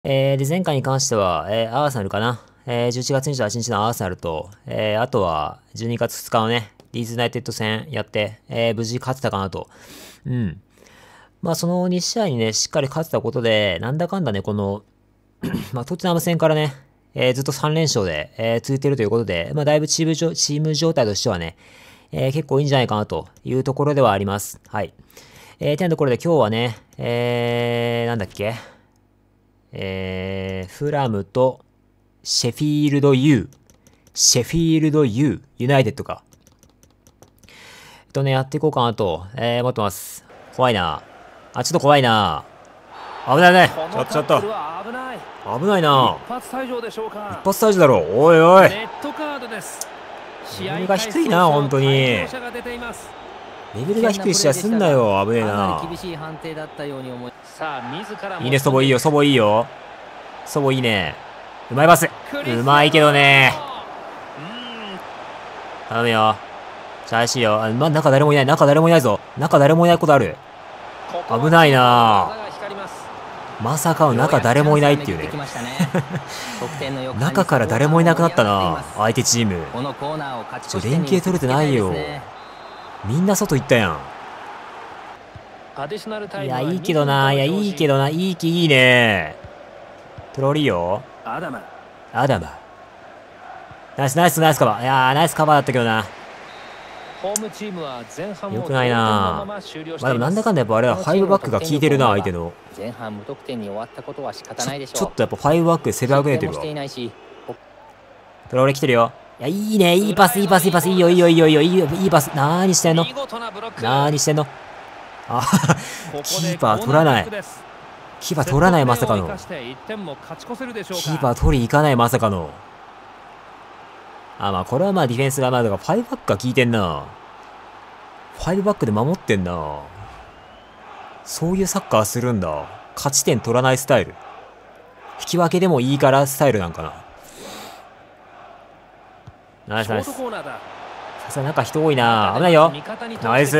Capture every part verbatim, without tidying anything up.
えー、で、前回に関しては、えー、アーセナルかな。えー、じゅういちがつにじゅうはちにちのアーセナルと、えー、あとは、じゅうにがつふつかのね、リーズユナイテッド戦やって、えー、無事勝てたかなと。うん。まあ、そのに試合にね、しっかり勝てたことで、なんだかんだね、この、まあ、トッテナム戦からね、えー、ずっとさん連勝で、えー、続いているということで、まあ、だいぶチーム状、チーム状態としてはね、えー、結構いいんじゃないかなというところではあります。はい。えー、てなところで今日はね、えー、なんだっけえー、フラムと、シェフィールド U。シェフィールド U。ユナイテッドか。えっとね、やっていこうかなと、えー、思ってます。怖いな。あ、ちょっと怖いな。危ないね。ちょっとちょっと。危ないな。一発退場でしょうか。一発退場だろ。おいおい。レベルが低いな、ほんとに。レベルが低い試合すんなよ。危ねえな。いいね、祖母いいよ、祖母いいよ。祖母いいね。うまいパス。うまいけどね。頼むよ。チャーシーよ。あ、ま、中誰もいない。中誰もいないぞ。中誰もいないことある。危ないな。まさかの中誰もいないっていうね。中から誰もいなくなったな。相手チーム。ちょ、連携取れてないよ。みんな外行ったやん。いや、いいけどな。いや、いいけどな。いい気いいね。トロリーよ。アダマ。アダマ。ナイスナイスナイスカバー。いやー、ナイスカバーだったけどな。よくないな。まあでもなんだかんだやっぱあれはファイブバックが効いてるな、相手の。ちょ、ちょっとやっぱファイブバックで攻めあぐねてるわ。トロリー来てるよ。いや、いいね。いいパス、いいパス、いいパス。いいよ、いいよ、いいよ、いいよ、いいよ、いいパス。なーにしてんのなーにしてんのあ、キーパー取らない。キーパー取らない、まさかの。キーパー取り行かない、まさかの。あ、まあ、これはまあ、ディフェンスが、まあ、だから、ファイブバックが効いてんな。ファイブバックで守ってんな。そういうサッカーするんだ。勝ち点取らないスタイル。引き分けでもいいからスタイルなんかな。ナイスナイス。さすが中人多いな。危ないよ。ナイス。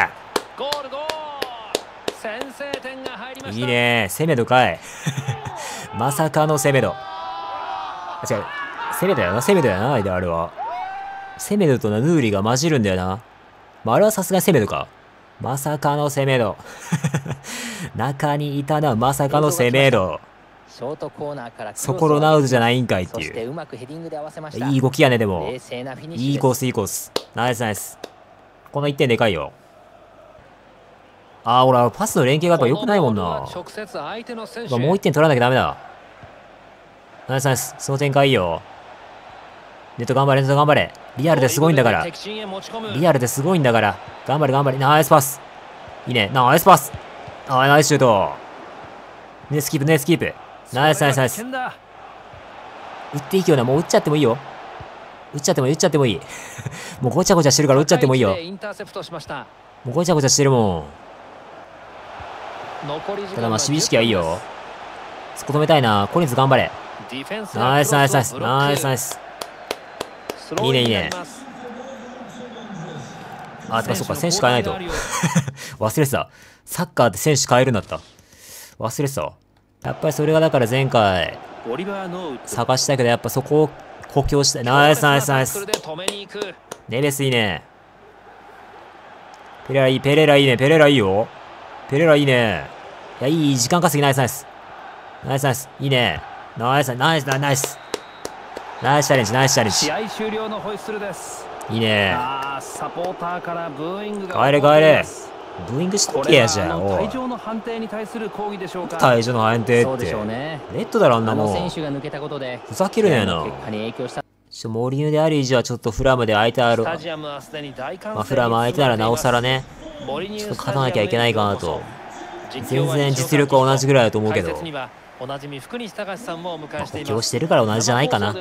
いいね。セメドかい。まさかのセメド。あ、違う。セメドやな。セメドやな。あれは。セメドとナヌーリが混じるんだよな。まあ、あれはさすがにセメドか。まさかのセメド。中にいたのはまさかのセメド。ソコロナウズじゃないんかいっていう。いい動きやね、でも。いいコース、いいコース。ナイスナイス。このいってんでかいよ。ああ、ほら、パスの連携がやっぱ良くないもんな。まあ、もういってん取らなきゃダメだ。ナイスナイス。その展開いいよ。ネット頑張れ、ネット頑張れ。リアルですごいんだから。リアルですごいんだから。頑張れ、頑張れ。ナイスパス。いいね。ナイスパス。ああ、ナイスシュート。ネスキープ、ネスキープ。ナイスナイスナイス。打っていいよな。もう打っちゃってもいいよ。打っちゃってもいい、打っちゃってもいい。もうごちゃごちゃしてるから打っちゃってもいいよ。もうごちゃごちゃしてるもん。ただまあ、守備意識はいいよ。そこ止めたいな。コリンズ頑張れ。ナイスナイスナイス。ナイスナイス。いいねいいね。あ、てかそっか、選手変えないと。忘れてた。サッカーって選手変えるんだった。忘れてたわ。やっぱりそれがだから前回、探したけど、やっぱそこを補強したい。ナイスナイスナイス。ネベスいいね。ペレラいい、ペレラいいね、ペレラいいよ。ペレラいいね。いや、いい、時間稼ぎナイスナイス。ナイスナイス。いいね。ナイスナイスナイスナイス。ナイスチャレンジ、ナイスチャレンジ。試合終了のホイッスルです。いいね。サポーターからブーイングが。帰れ帰れ。ブーイングしとけやじゃん。おい。退場の判定に対する抗議でしょうか。退場の判定って。レッドだろ、あんなもん。ふざけるなよな。ちょ、モリヌである以上はちょっとフラムで相手ある。まあ、フラム相手ならなおさらね。ちょっと勝たなきゃいけないかなと。全然実力は同じぐらいだと思うけど。補強してるから同じじゃないかな。うん、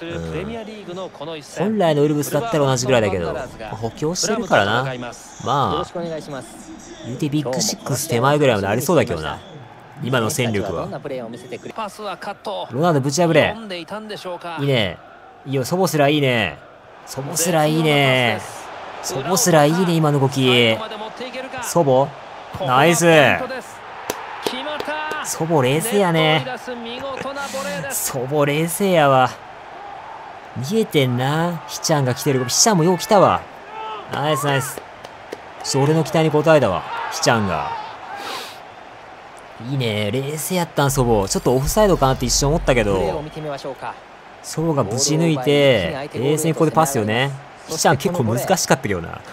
本来のウルブスだったら同じぐらいだけど、まあ、補強してるからな。まあ、言うてビッグシックス手前ぐらいまでありそうだけどな。今の戦力は。ロナウドぶち破れ。いいね。いいよ、ソボスラいいね。ソボスラいいね。ソボスラいいね、今の動き。ソボナイス。 祖母冷静やね。祖母冷静やわ。見えてんな。ひちゃんが来てる。ひちゃんもよう来たわ。ナイスナイス。ちょ俺の期待に応えたわ。ひちゃんが。いいね。冷静やったん、祖母。ちょっとオフサイドかなって一瞬思ったけど。祖母がぶち抜いて、冷静にここでパスよね。ひちゃん結構難しかったけどな。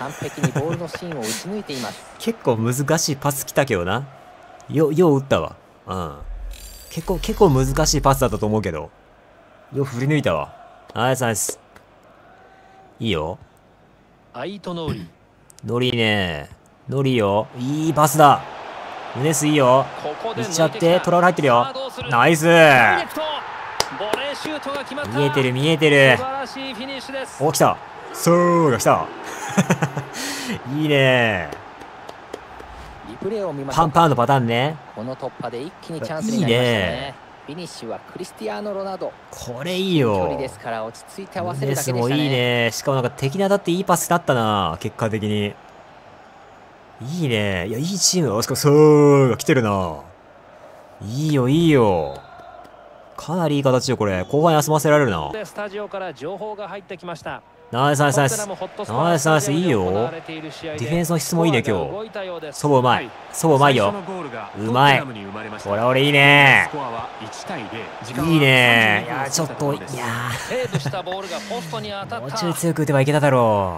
結構難しいパス来たけどな。よ、よう打ったわ。うん。結構、結構難しいパスだったと思うけど。よう振り抜いたわ。ナイスナイス。いいよ。ノリね。ノリよ。いいパスだ。ムネスいいよ。いっちゃって、トラウル入ってるよ。ナイス。見えてる見えてる。お、来た。そうが来た。いいね。パンパンのパターンね。 この突破で一気にチャンスになりましたね。フィニッシュはクリスティアーノ・ロナウド。 これいいよ。 距離ですから落ち着いて合わせるだけでしたね。 ムネスもいいね。しかもなんか敵に当たっていいパスだったな。結果的に。いいね。いや、いいチームだ。しかもそうが来てるな。いいよいいよ。かなりいい形よこれ。後半休ませられるな。 スタジオから情報が入ってきました。 ナイスナイスナイス。ナイスナイス、いいよ。ディフェンスの質もいいね、今日。祖母うまい。祖母うまいよ。うまい。これ俺いいね。いいね。いや、ちょっと、いやもうちょい強く打てばいけただろ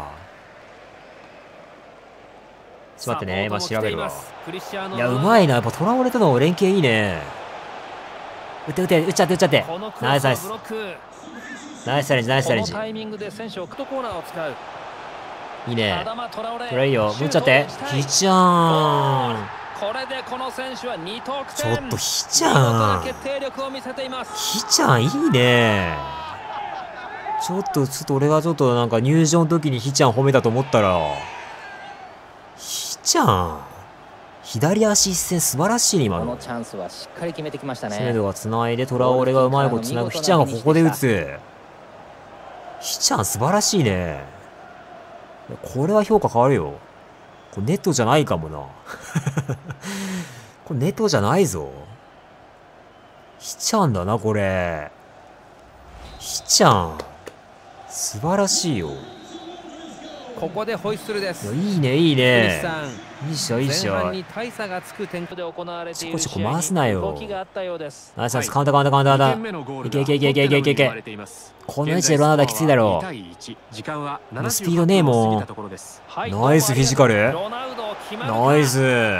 う。ちょっと待ってね、今調べるわ。いや、うまいな。やっぱトラオレとの連携いいね。打って打って、打っちゃって打っちゃって。ナイスナイス。ナイスチャレンジ、ナイスチャレンジ。いいね。これいいよ。打っちゃって。ひちゃん。ちょっとひちゃん。ひちゃんいいね。ちょっと、ちょっと俺がちょっとなんか入場の時にひちゃん褒めたと思ったら。ひちゃん。左足一戦素晴らしいね、今の。 このチャンスはしっかり決めてきましたね。 セメドが繋いで、トラオレがうまいこと繋ぐ。ひちゃんがここで打つ。ひちゃん素晴らしいね。これは評価変わるよ。これネットじゃないかもな。これネットじゃないぞ。ひちゃんだな、これ。ひちゃん。素晴らしいよ。 ここでホイッスルです。 いいね、いいね。いいっしょ、いいっしょ。ちょこちょこ回すなよ。ナイスナイス、カウンターカウンターカウンターだ。いけいけいけいけいけいけいけ。この位置でロナウドきついだろう。スピードねえもん。ナイスフィジカル。ナイス。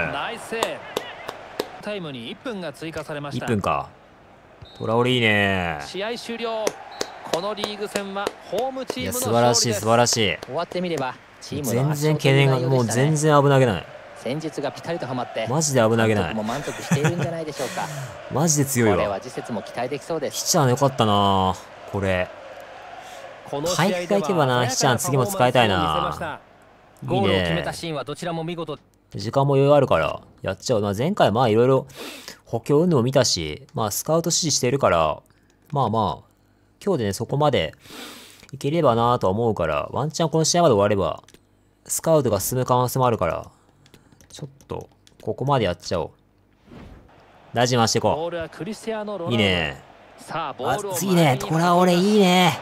いっぷんか。トラオレいいね。 試合終了。このリーグ戦はホームチームの勝利です。 素晴らしい素晴らしい。 終わってみればチームの全然懸念がもう全然危なげない。 戦術がピタリとはまってマジで危なげない。 も満足しているんじゃないでしょうか。 マジで強いわ。 これは次節も期待できそうです。 ひちゃんよかったなこれ。体育会行けばな、ひちゃん次も使いたいな。いいね。時間も余裕あるからやっちゃう。まあ、前回まあいろいろ補強運動も見たし、まあスカウト指示してるから、まあまあ今日でねそこまでいければなとは思うから、ワンチャンこの試合まで終わればスカウトが進む可能性もあるから、ちょっとここまでやっちゃおう。大事に回していこう。いいね。あ、いいね。トラオレいいね。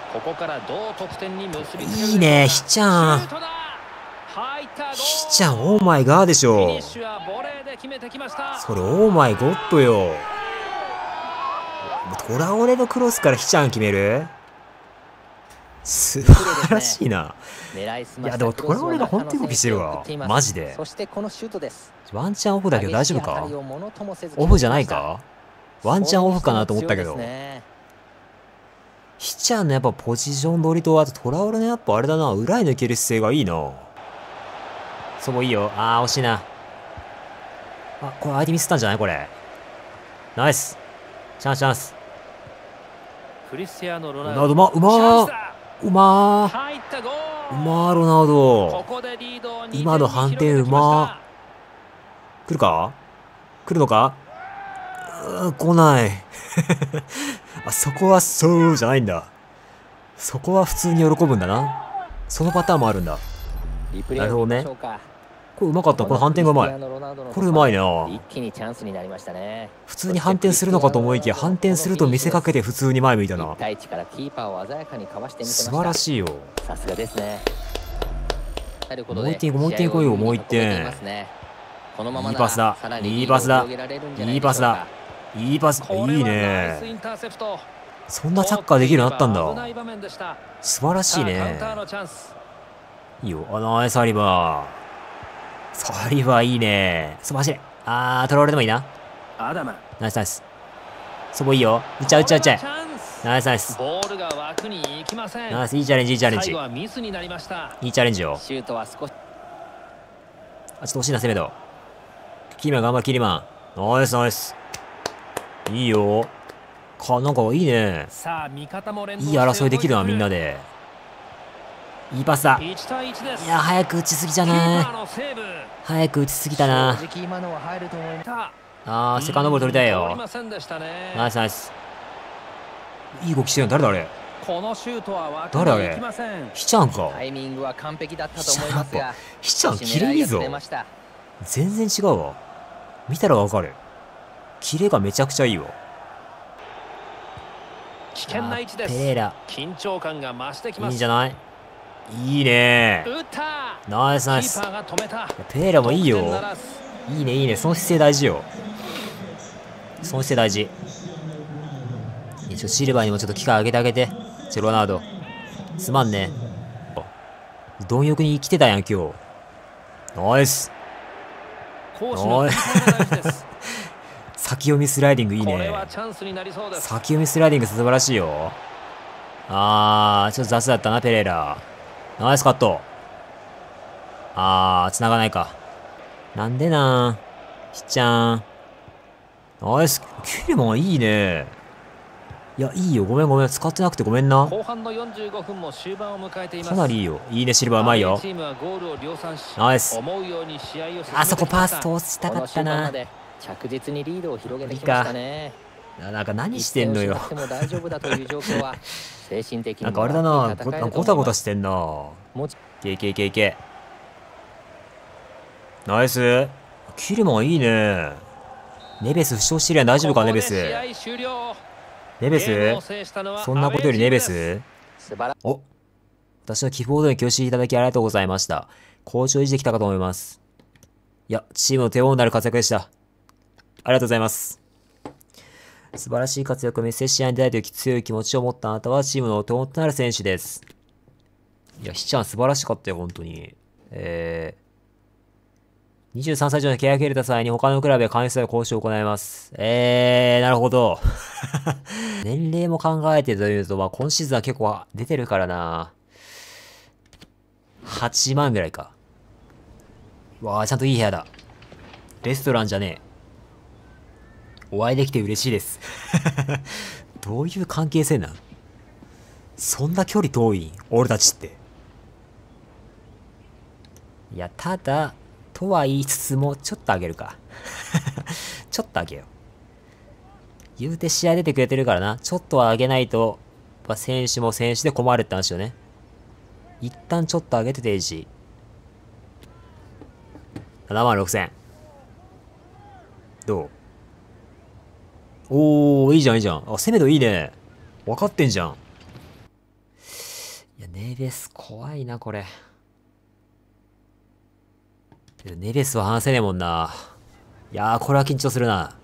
いいね。ひちゃん。ひちゃん、オーマイガーでしょ。それ、オーマイゴッドよ。トラオレのクロスからひちゃん決める？素晴らしいな。いや、でもトラオレが本当に動きしてるわ。マジで。ワンチャンオフだけど大丈夫か？オフじゃないか？ワンチャンオフかなと思ったけど。ひちゃんのやっぱポジション取りと、あとトラオレのやっぱあれだな、裏へ抜ける姿勢がいいな。そこいいよ。あー、惜しいな。あ、これ相手ミスったんじゃないこれ。ナイス。チャンスチャンス。ロナウド、うま、うまー。うまー。うまー、ロナウド。今の判定うまー。来るか？来るのか？うー、来ない。あ、そこはそうじゃないんだ。そこは普通に喜ぶんだな。そのパターンもあるんだ。なるほどね。 これうまかった。この反転がうまい。これうまいな。 一気にチャンスになりましたね。 普通に反転するのかと思いきや、反転すると見せかけて普通に前向いたな。 いち対いちからキーパーを鮮やかにかわしてみせました。 素晴らしいよ。 さすがですね。 もう一点もう一点来いよ、もう一点。いいパスだ。いいパスだ。いいパスだ。いいパス。いいね。そんなサッカーできるようになったんだ。素晴らしいね。いいよ。あのサリバー。サリバーいいね。そば走れ。あー、取られてもいいな。ナイスナイス。そこいいよ。打っちゃう打っちゃう打っちゃう。ナイスナイス。 ボールが枠に行きません。 ナイス、いいチャレンジ、いいチャレンジ。 最後はミスになりました。 いいチャレンジよ。 シュートは少し。 あ、ちょっと惜しいな、セメド。キリマン頑張れ、キリマン。ナイスナイス。いいよ。か、なんかいいね。 さあ、味方も連動いい争いできるな、みんなで。いいパスだ。 いち対いちです。 いや、早く打ちすぎじゃない。早く打ちすぎたな。 正直今のは入ると思います。 あー、セカンドボール取りたいよ。ナイスナイス。いい動きしてるの誰だあれ。 このシュートは枠誰あれ。 に行きません。 ヒちゃんか。 タイミングは完璧だったと思いますが、 ヒちゃんキレいいぞ。全然違うわ。見たらわかる。キレがめちゃくちゃいいわ。 危険な位置です。 ペレーラ。 緊張感が増してきます。 いいんじゃない。いいね。ナイスナイス。ペレーラもいいよ。いいねいいね。その姿勢大事よ。その姿勢大事。一応シルバーにもちょっと機会あげてあげて。チェロナード。すまんね。貪欲に来てたやん、今日。ナイス。ナイス。先読みスライディングいいね。先読みスライディング素晴らしいよ。あー、ちょっと雑だったな、ペレーラ。ナイスカット。あー、繋がないか。なんでなん。ひっちゃん。ナイス。キレマンいいね。いや、いいよ。ごめんごめん。使ってなくてごめんな。 後半のよんじゅうごふんも終盤を迎えています。 かなりいいよ。いいね、シルバーうまいよ。ナイス。あそこパス通したかったな。 着実にリードを広げてきましたね。 なんか何してんのよ。 なんかあれだな。ごたごたしてんな。けいけいけいけ。ナイス。キルマンいいね。ネベス負傷してるやん。大丈夫かネベス。ネベスそんなことよりネベスお、私の希望通り教えていただきありがとうございました。好調維持できたかと思います。いや、チームの手本になる活躍でした。ありがとうございます。素晴らしい活躍を見せ試合に出たいという強い気持ちを持ったあなたはチームの手本となる選手です。いや、ひちゃん素晴らしかったよ、本当に。えー、にじゅうさんさい以上の契約を入れた際に他のクラブや関係者と交渉を行います。えー、なるほど。年齢も考えてというと、まあ今シーズンは結構出てるからな。はちまんぐらいか。わあ、ちゃんといい部屋だ。レストランじゃねえ。お会いできて嬉しいです。どういう関係性なん？そんな距離遠いん？俺たちって。いや、ただ、とは言いつつも、ちょっと上げるか。ちょっと上げよう。言うて試合出てくれてるからな。ちょっとは上げないと、まあ、選手も選手で困るって話よね。一旦ちょっと上げてていいし。ななまんろくせん。どう？おー、いいじゃんいいじゃん。あ、セメドいいね。分かってんじゃん。いや、ネベス怖いな、これ。ネベスは話せねえもんな。いやー、これは緊張するな。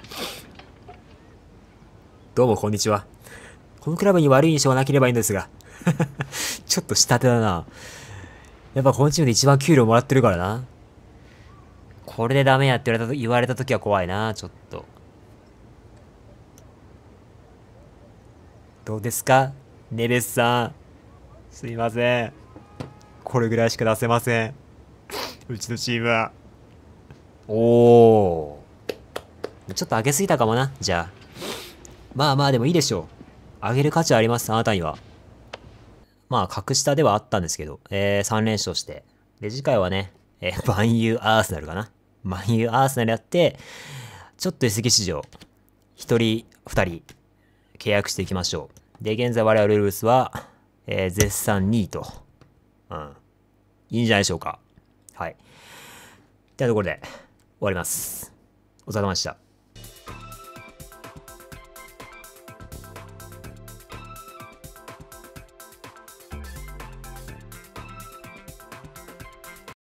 どうもこんにちは。このクラブに悪い印象はなければいいんですが。ちょっと下手だな。やっぱこのチームで一番給料もらってるからな。これでダメやって言われた、言われた時は怖いな、ちょっと。どうですかネベスさん。すいません。これぐらいしか出せません。うちのチームは。おー。ちょっと上げすぎたかもな、じゃあ。まあまあでもいいでしょう。上げる価値はあります、あなたには。まあ、格下ではあったんですけど、えー、さん連勝して。で、次回はね、えー、マンユーアーセナルかな。マンユーアーセナルやって、ちょっと移籍市場、ひとり、ふたり、契約していきましょう。で、現在我々ルールスは、えー、絶賛にいと。うん。いいんじゃないでしょうか。はい。 てなところで終わります。お疲れ様でした。